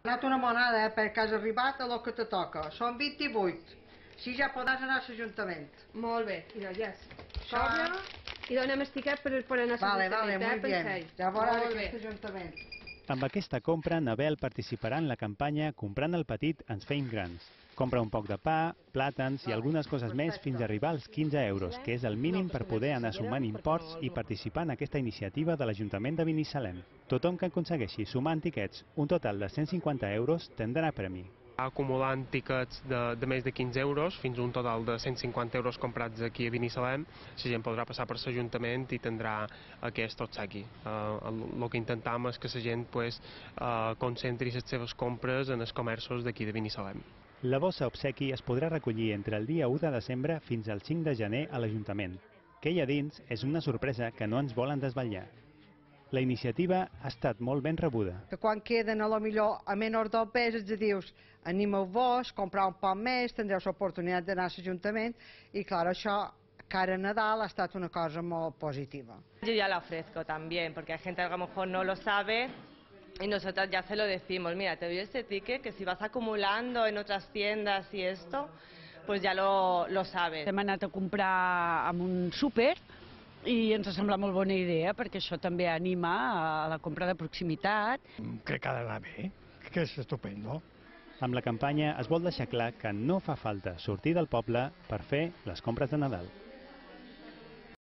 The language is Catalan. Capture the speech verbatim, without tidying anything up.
Ha donat una monada eh, perquè has arribat a lo que te toca. Són vint-i-vuit. Si ja podràs anar a l'Ajuntament. Molt bé, idò, ja és. Això... Cobra i donem el tiquet per, per anar a Vale, vale, l'Ajuntament. muy bien. Ja veuràs aquest Ajuntament. Amb aquesta compra, Nabel participarà en la campanya Comprant el petit ens feim grans. Compra un poc de pa, plàtans i algunes coses més fins a arribar als quinze euros, que és el mínim per poder anar sumant imports i participar en aquesta iniciativa de l'Ajuntament de Binissalem. Tothom que aconsegueixi sumant tiquets un total de cent cinquanta euros tindrà premi. Acumulant tiquets de, de més de quinze euros fins a un total de cent cinquanta euros comprats aquí a Binissalem, la gent podrà passar per l'Ajuntament i tindrà aquest obsequi. El uh, que intentam és que la gent pues, uh, concentri les seves compres en els comerços d'aquí de Binissalem. La bossa obsequi es podrà recollir entre el dia u de desembre fins al cinc de gener a l'Ajuntament. Què hi ha dins és una sorpresa que no ens volen desvetllar. La iniciativa ha estat molt ben rebuda. Que quan queden a lo millor a menys del pes els dius animeu-vos, comprar un poc més, tindreu l'oportunitat d'anar a l'Ajuntament i clar, això cara a Nadal ha estat una cosa molt positiva. Yo ya la ofrezco también, porque hay gente que a lo mejor no lo sabe y nosotras ya se lo decimos, mira, te doy este ticket que si vas acumulando en otras tiendas y esto, pues ya lo, lo sabes. Hem anat a comprar en un súper i ens sembla molt bona idea perquè això també anima a la compra de proximitat. Crec que ha d'anar bé, que és estupendo. Amb la campanya es vol deixar clar que no fa falta sortir del poble per fer les compres de Nadal.